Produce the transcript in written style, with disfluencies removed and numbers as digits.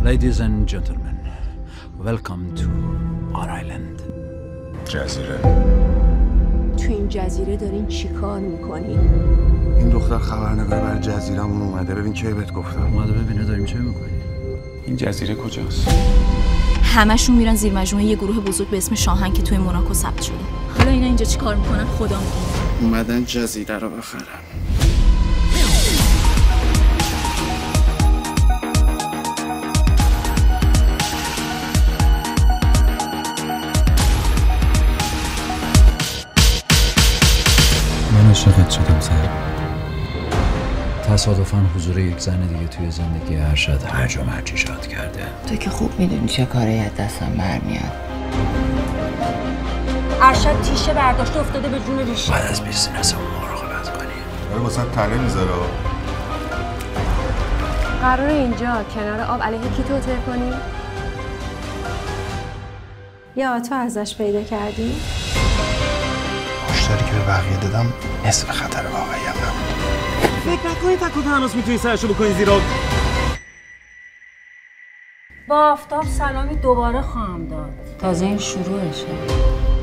Ladies and gentlemen, welcome to our island. جزیره. تو این جزیره دارین چی کار میکنین؟ این دختر خبرنگار برای جزیرمون اومده. ببین کی بهت گفتم. اومده ببینه داریم چه میکنیم. این جزیره کجاست؟ همشون میرن زیر مجموعه یه گروه بزرگ به اسم شاهن که توی موناکو ثبت شده. حالا اینا اینجا چی کار میکنن خدا میدونه. اومدن جزیره رو بخرن. من عاشقت شدم سر. تصادفاً حضور یک زن دیگه توی زندگی ارشد هرج و مرج ایجاد کرده. تو که خوب میدونی چه کاری از دستم برمیاد. ارشد تیشه برداشته افتاده به جون ریشه. بعد از بیزینس اون مراقبت کنی. داره واسه تله میذاره. قراره اینجا کنار آب علیه کی توطئه کنی؟ یا تو ازش پیدا کردی؟ مشتری که به بقیه دادم نصف خطر واقعی هم نبود. فکر نکنی تک و تنهاست میتونی سرشو بکنی زیر آب. با آفتاب سلامی دوباره خواهم داد. تازه این شروعشه.